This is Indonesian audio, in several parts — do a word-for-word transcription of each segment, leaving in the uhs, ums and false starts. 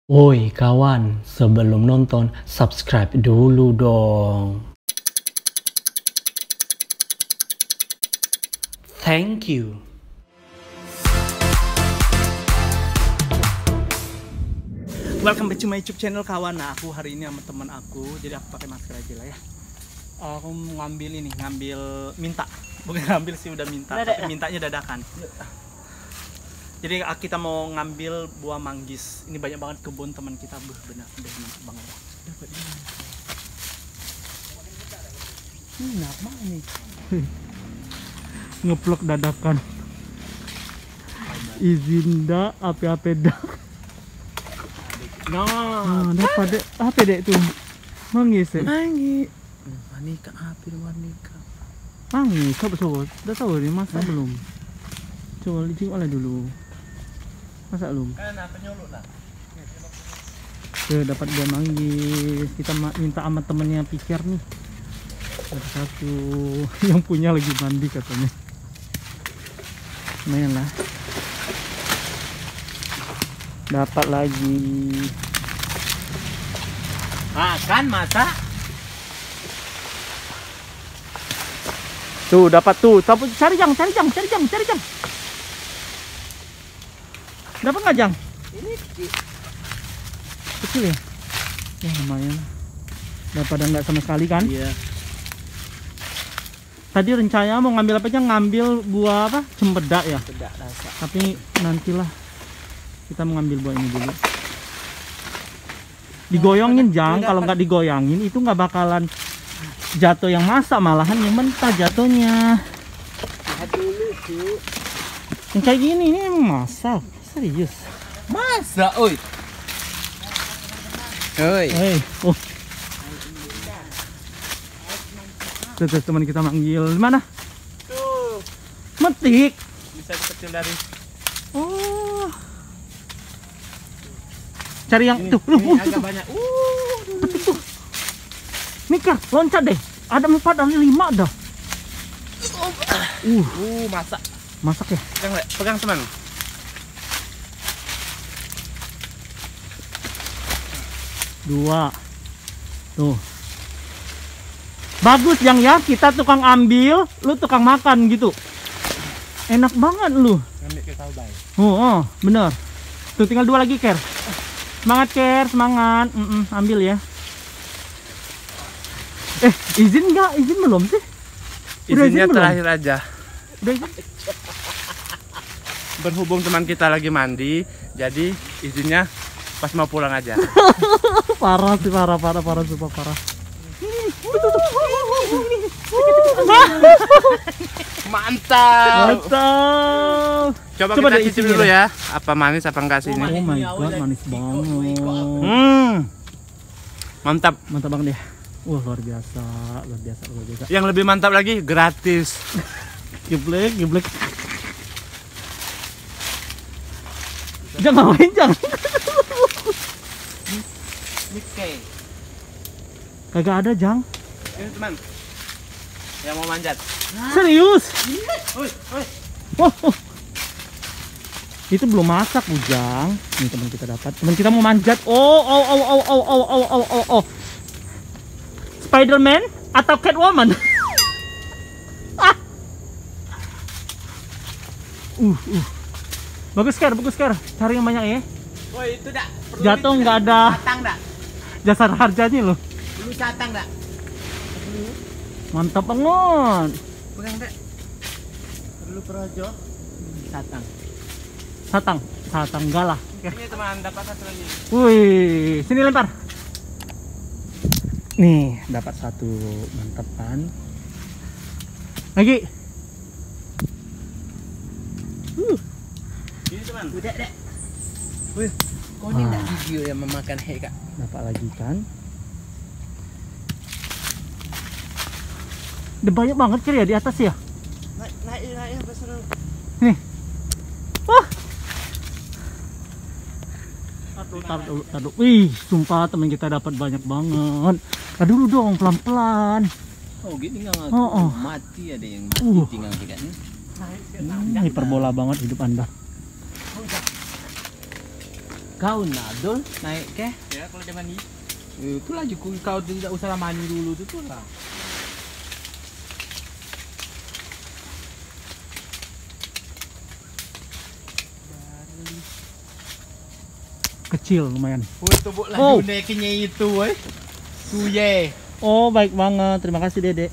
Woi kawan, sebelum nonton, subscribe dulu dong. Thank you. Welcome back to my YouTube channel kawan. Nah, aku hari ini sama teman aku, jadi aku pakai masker aja lah ya. Aku mau ngambil ini, ngambil minta, bukan ngambil sih udah minta, Dadak. tapi mintanya dadakan. Jadi kita mau ngambil buah manggis. Ini banyak banget kebun teman kita, buh benar, udah mantap banget. Dapat ini. Ini apa ini? Ngeplok dadakan. Izin dah, apa-apa dah. Nah, dapat dek, apa dek tuh? Manggis ya? Mangi. Wanika api wanika. Manggis, coba coba. Udah tahu nih masak belum? Coba licin oleh dulu. Masak belum? Kan apa nyolok lah. Tuh, dapat dia manggis. Kita ma- minta sama temennya pikir nih. Ada satu yang punya lagi mandi katanya. Lumayan lah. Dapat lagi. Makan masak. Tuh dapat tuh. Tapi cari jang, cari jang, cari jang, cari jang. Dapat nggak jang? Ini Kecil ya? Ya lumayan. Daripada nggak sama sekali kan? iya. Tadi rencananya mau ngambil apa aja? Ngambil buah apa? Cempedak ya. Tidak rasa. Tapi nantilah kita mau ngambil buah ini dulu. Digoyongin jang. Kalau nggak digoyangin itu nggak bakalan jatuh yang masak, malahan yang mentah jatuhnya. Lihat dulu tuh. Yang kayak gini ini emang masak. Serius. Masa, oi. Oi. Hei, oh. Tuh, tuh, teman kita manggil. Di mana? Tuh. Metik. Bisa kecil dari. Oh. Cari yang Ini, tuh. ini Uh, agak tuh, banyak. Uh. petik tuh. Mikir, loncat deh. Ada empat, ada lima dah. Uh, Uh, masak. masak ya. Pegang, Le. Pegang teman. Dua. Tuh. Bagus yang ya, kita tukang ambil, lu tukang makan gitu. Enak banget lu. Ambil ke tahu baik. Oh, oh, bener. Tuh tinggal dua lagi, Ker. Semangat, Ker, semangat. Mm-mm, ambil ya. Eh, izin nggak? Izin belum sih? Udah Izinnya izin belum? terakhir aja. Udah izin? Berhubung teman kita lagi mandi, jadi izinnya pas mau pulang aja. Parah sih, parah, parah, parah, super parah. Mantap. Mantap. Coba, Coba kita deh cicip isinya dulu deh. ya. Apa manis apa enggak sih Oh ini? my god, manis banget. Hmm. Mantap. Mantap banget deh. Wah, luar biasa, luar biasa, luar biasa. Yang lebih mantap lagi gratis. Geblek, geblek. Jangan main, jangan. Oke. Kagak ada, Jang. Ini teman. Yang mau manjat. Serius? Oi, oi. Oh, oh. Itu belum masak, Ujang. Ini teman kita dapat. Teman kita mau manjat. Oh, oh, oh, oh, oh, oh, oh, oh, oh, oh. Spiderman atau Catwoman? ah. Uh, uh. Bagus, Ker, bagus, Ker. Cari yang banyak ya. Woi, itu dak. Jatuh nggak ada Catang dak. jasar harganya loh. Dulu catang dak. Mantap banget. Pegang dak. Dulu projo. Catang. Satang, satang galah. Ini teman dapat satu lagi. Wih, sini lempar. Nih, dapat satu. Mantap kan? Lagi. Uh, Ini teman. Udah, dek. Wih, kau ini Ah. enggak video yang memakan hei kak. dapat lagi kan? Udah banyak banget kira ya di atas ya. Naik, naik, naik, besar. Nih. Wah. Tar dulu, tar dulu. Wih, sumpah teman kita dapat banyak banget. Tar dulu dong, pelan-pelan. Oh, gini nggak Oh, oh. mati ada yang mati Uh. tinggal kita nih. Hmm, hiperbola banget hidup Anda. Kau nadol naik ke? Ya kalau dia mandi. Itulah juga kau tidak usah mandi dulu itu lah. Kecil lumayan. Oh, tubuk lah Oh. naiknya itu, eh. Suye. Oh baik banget, terima kasih Dedek.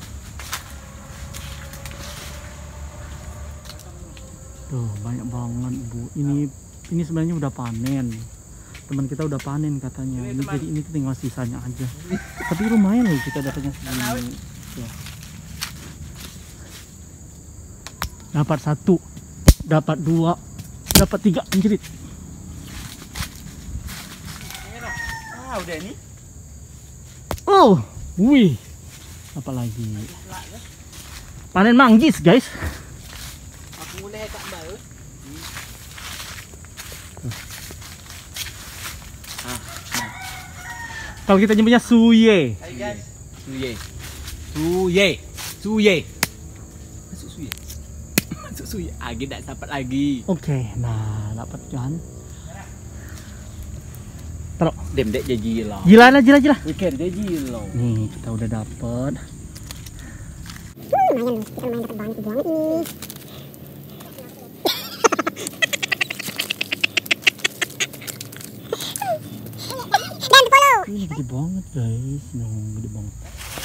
Tuh banyak banget Bu. Ini ini sebenarnya udah panen. Teman kita udah panen katanya. Ini, ini jadi ini tuh tinggal sisanya aja. Tapi lumayan loh kita dapatnya segini. Tuh. Dapat satu, dapat dua, dapat tiga anjrit. Ah, udah ini. Oh, wih, apa lagi? Panen manggis guys. Aku mulai tak baru. Kalau kita nyebutnya suye. Hai guys. Suye. Suye. Suye. Masuk suye. Masuk suye. Lagi tak dapat lagi. Oke, nah dapat kan? Taruh. Dem dek jadi gila. Gila lah, gila gila. Ikan dia gila. Nih kita udah dapet. Lumayan, kita lumayan dapat banyak banget ini. Dan follow. Ini gede banget guys, no, gede banget.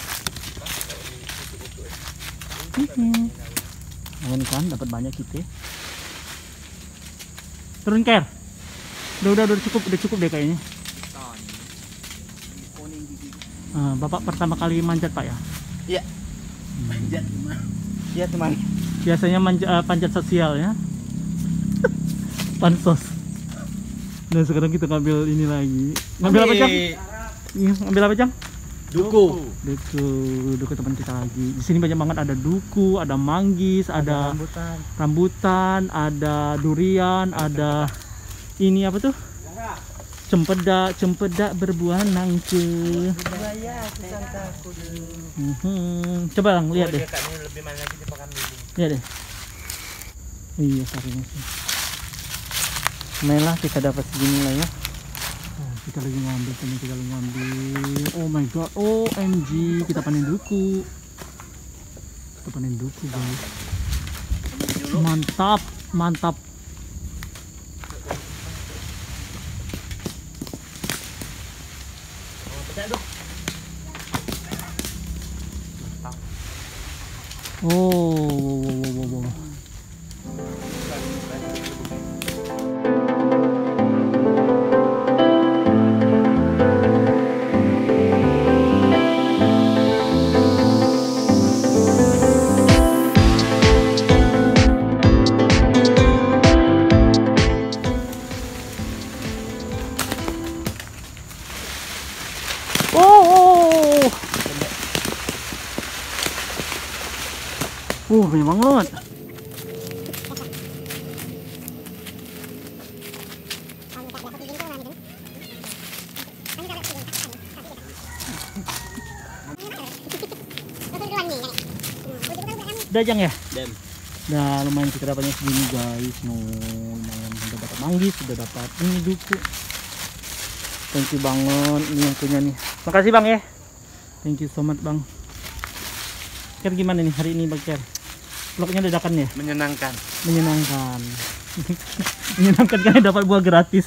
Keren kan, dapat banyak kita. Turun Ker. Udah udah udah cukup, udah cukup deh kayaknya. Ah, Bapak pertama kali manjat Pak ya? Iya. Manjat teman. Iya teman. Biasanya manja, uh, panjat sosial ya. Pansos. Nah sekarang kita ngambil ini lagi. Ngambil apa Cang? Iya, ngambil apa Cang? Duku. Duku, duku teman kita lagi. Di sini banyak banget, ada duku, ada manggis, ada Rambutan. rambutan, ada durian, ada ini apa tuh? Cempedak, cempedak berbuah nangke. Buaya, sangka aku dulu. Mhm. Coba Lang, lihat deh. Lebih mana lagi dia pakai dulu. Lihat deh. Iya, saringnya sih. Lumayan lah kita dapat segini lah ya. Oh, kita lagi ngambil, teman kita lagi ngambil. Oh my god, O M G, kita panen duku. Kita panen duku guys. Mantap, mantap. Oh, wow, wow, wow, wow. Oh, uh, banyak banget. Udah Jang ya? Dan Nah lumayan kita dapatnya segini guys. No, lumayan udah dapat manggis, sudah dapat ini duku. Thank you banget ini yang punya nih. Makasih Bang ya. Thank you so much Bang. Ker gimana nih hari ini Bang Ker? Vlognya dadakan ya? Menyenangkan. Menyenangkan. Menyenangkan karena dapat buah gratis.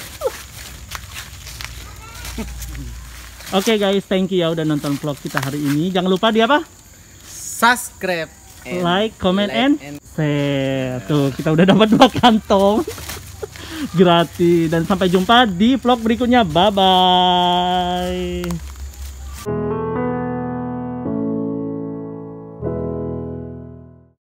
Oke okay guys, thank you ya udah nonton vlog kita hari ini. Jangan lupa di apa? subscribe, and Like, comment, like and share. Tuh kita udah dapat dua kantong gratis. Dan sampai jumpa di vlog berikutnya. Bye bye.